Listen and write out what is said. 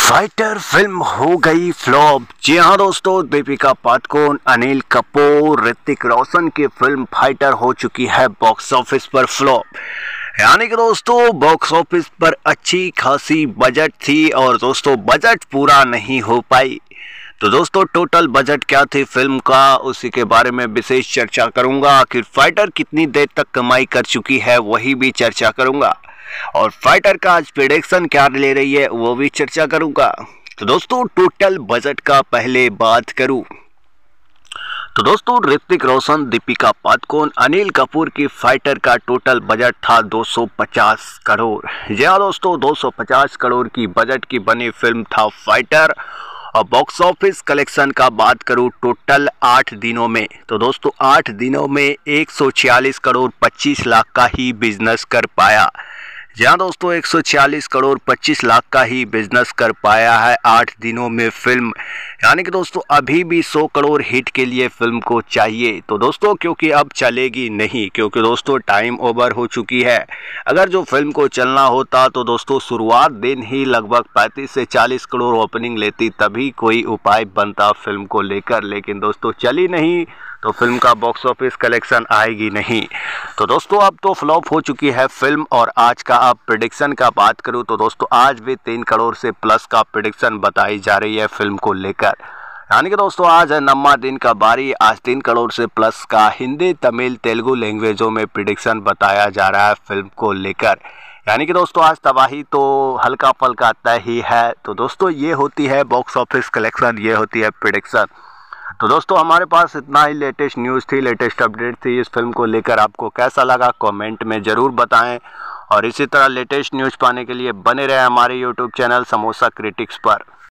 Fighter film हो गई flop. जी हाँ दोस्तों, दीपिका पादुकोण, अनिल कपूर, ऋतिक रोशन की फिल्म फाइटर हो चुकी है बॉक्स ऑफिस पर फ्लॉप। यानी कि दोस्तों बॉक्स ऑफिस पर अच्छी खासी बजट थी और दोस्तों बजट पूरा नहीं हो पाई। तो दोस्तों टोटल बजट क्या थी फिल्म का, उसी के बारे में विशेष चर्चा करूंगा। आखिर फाइटर कितनी देर तक कमाई कर चुकी है वही भी चर्चा करूंगा और फाइटर का आज प्रेडिक्शन क्या ले रही है वो भी चर्चा करूंगा। तो दोस्तों टोटल बजट का पहले बात करूं तो दोस्तों ऋतिक रोशन, दीपिका पादुकोण, अनिल कपूर की फाइटर का टोटल बजट था 250 करोड़। जी हाँ दोस्तों, 250 करोड़ की बजट की बनी फिल्म था फाइटर। और बॉक्स ऑफिस कलेक्शन का बात करूं टोटल 8 दिनों में, तो दोस्तों 8 दिनों में 146 करोड़ 25 लाख का ही बिजनेस कर पाया। जहां दोस्तों 146 करोड़ 25 लाख का ही बिजनेस कर पाया है 8 दिनों में फिल्म। यानी कि दोस्तों अभी भी 100 करोड़ हिट के लिए फिल्म को चाहिए। तो दोस्तों क्योंकि अब चलेगी नहीं, क्योंकि दोस्तों टाइम ओवर हो चुकी है। अगर जो फिल्म को चलना होता तो दोस्तों शुरुआत दिन ही लगभग 35 से 40 करोड़ ओपनिंग लेती, तभी कोई उपाय बनता फिल्म को लेकर। लेकिन दोस्तों चली नहीं तो फिल्म का बॉक्स ऑफिस कलेक्शन आएगी नहीं। तो दोस्तों अब तो फ्लॉप हो चुकी है फिल्म। और आज का अब प्रेडिक्शन का बात करूं तो दोस्तों आज भी 3 करोड़ से प्लस का प्रेडिक्शन बताई जा रही है फिल्म को लेकर। यानी कि दोस्तों आज है 9वां दिन का बारी। आज 3 करोड़ से प्लस का हिंदी, तमिल, तेलुगु लैंग्वेजों में प्रेडिक्शन बताया जा रहा है फिल्म को लेकर। यानी कि दोस्तों आज तबाही तो हल्का फल्का तय ही है। तो दोस्तों ये होती है बॉक्स ऑफिस कलेक्शन, ये होती है प्रेडिक्शन। तो दोस्तों हमारे पास इतना ही लेटेस्ट न्यूज़ थी, लेटेस्ट अपडेट थी इस फिल्म को लेकर। आपको कैसा लगा कमेंट में ज़रूर बताएं और इसी तरह लेटेस्ट न्यूज़ पाने के लिए बने रहे हमारे यूट्यूब चैनल समोसा क्रिटिक्स पर।